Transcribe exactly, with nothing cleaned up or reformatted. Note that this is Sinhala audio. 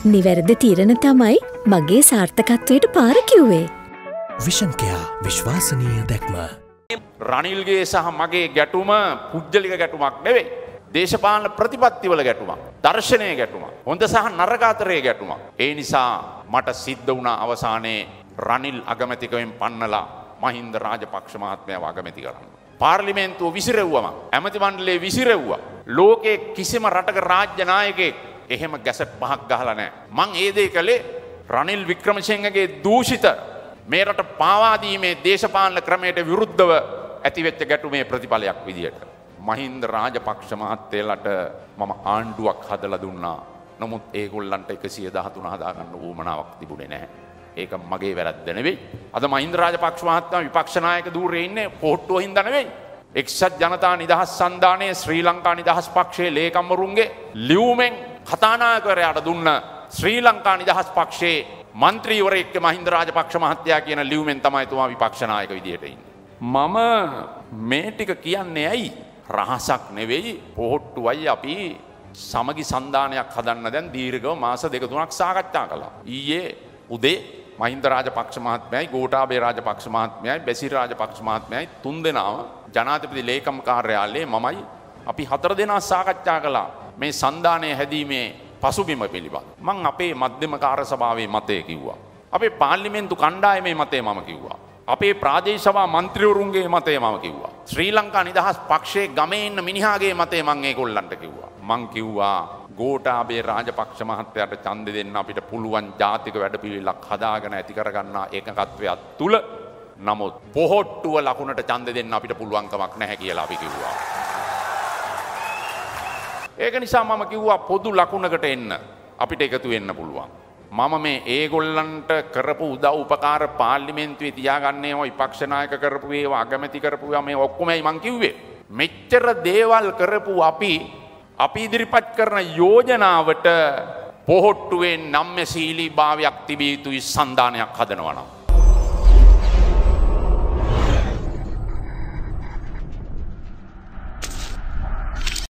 නිවැරදි තීරණ තමයි මගේ සාර්ථකත්වයට පාර කිව්වේ. විෂන් කෙයා විශ්වාසනීය දැක්ම. රනිල්ගේ සහ මගේ ගැටුම පුද්ගලික ගැටුමක් නෙවෙයි. දේශපාලන ප්‍රතිපත්තිවල ගැටුමක්. දර්ශනීය ගැටුමක්. හොඳ සහ නරක අතරේ ගැටුමක්. ඒ නිසා මට සිද්ධ වුණා අවසානයේ රනිල් අගමැතිකවෙන් පන්නලා මහින්ද රාජපක්ෂ මහත්මයාව අගමැති කරන්න. පාර්ලිමේන්තුව විසිරෙව්වම ඇමති මණ්ඩලයේ විසිරෙව්වා. ලෝකයේ කිසිම රටක රාජ්‍ය නායකයෙක් එහෙම ගැසට් පහක් ගහලා නැහැ. මං ඒ දේ කළේ රනිල් වික්‍රමසිංහගේ දූෂිත මේ රට පාවා දීමේ දේශපාලන ක්‍රමයට විරුද්ධව ඇතිවෙච්ච ගැටුමේ ප්‍රතිඵලයක් විදියට. මහින්ද රාජපක්ෂ මහත්තයලට මම ආණ්ඩුවක් හදලා දුන්නා. නමුත් ඒගොල්ලන්ට එකසිය දහතුන හදාගන්න උවමනාවක් තිබුණේ නැහැ. ඒක මගේ වැරද්ද නෙවෙයි. අද මහින්ද රාජපක්ෂ මහත්මයා විපක්ෂ නායක ධූරයේ ඉන්නේ පොහට්ටුව හින්දා නෙවෙයි. එක්සත් ජනතා නිදහස් සන්ධානයේ ශ්‍රී ලංකා නිදහස් පක්ෂයේ ලේකම්වරුන්ගේ ලියුමෙන් කතානායකවරයාට දුන්න ශ්‍රී ලංකා නිදහස් පක්ෂයේ මන්ත්‍රීවරයෙක් මහින්ද රාජපක්ෂ මහත්තයා කියන ලියුමෙන් තමයි එතුමා විපක්ෂ නායක විදියට ඉන්නේ. මම මේ ටික කියන්නේ ඇයි? රහසක් නෙවෙයි පොහට්ටුවයි අපි සමගි සන්ධානයක් හදන්න දැන් දීර්ඝව මාස දෙක තුනක් සාකච්ඡා කළා. ඊයේ උදේ මහින්ද රාජපක්ෂ මහත්මයායි ගෝඨාභය රාජපක්ෂ මහත්මයායි බැසිල් රාජපක්ෂ මහත්මයායි තුන් දෙනාම ජනාධිපති ලේකම් කාර්යාලයේ මමයි අපි හතර දෙනා සාකච්ඡා කළා මේ සන්ධානය හැදීමේ පසුබිම පිළිබඳ. මං අපේ මධ්‍යම කාර්ය සභාවේ මතය කිව්වා. අපේ පාර්ලිමේන්තු කණ්ඩායමේ මතය මම කිව්වා. අපේ ප්‍රාදේශ සභා මන්ත්‍රීවරුන්ගේ මතය මම කිව්වා. ශ්‍රී ලංකා නිදහස් පක්ෂයේ ගමේ ඉන්න මිනිහාගේ මතය මං ඒගොල්ලන්ට කිව්වා. මං කිව්වා ගෝඨාභය රාජපක්ෂ මහත්තයාට ඡන්දෙ දෙන්න අපිට පුළුවන් ජාතික වැඩපිළිවෙලක් හදාගෙන ඇති කරගන්නා ඒකකත්වයක් තුල. නමුත් පොහොට්ටුව ලකුණට ඡන්දෙ දෙන්න අපිට පුළුවන් කමක් නැහැ කියලා අපි කිව්වා. ඒක නිසා මම කිව්වා පොදු ලකුණකට එන්න අපිට එකතු වෙන්න පුළුවන්. මම මේ ඒගොල්ලන්ට කරපු උදව් උපකාර පාර්ලිමේන්තුවේ තියාගන්නේ ඒවා විපක්ෂ නායක කරපු ඒවා අගමැති කරපු ඒවා මේ ඔක්කොමයි මං කිව්වේ. මෙච්චර දේවල් කරපු අපි අපි ඉදිරිපත් කරන යෝජනාවට පොහොට්ටුවේ නම්‍යශීලී භාවයක් තිබිය යුතුයි සන්ධානයක් හදනවා නම්.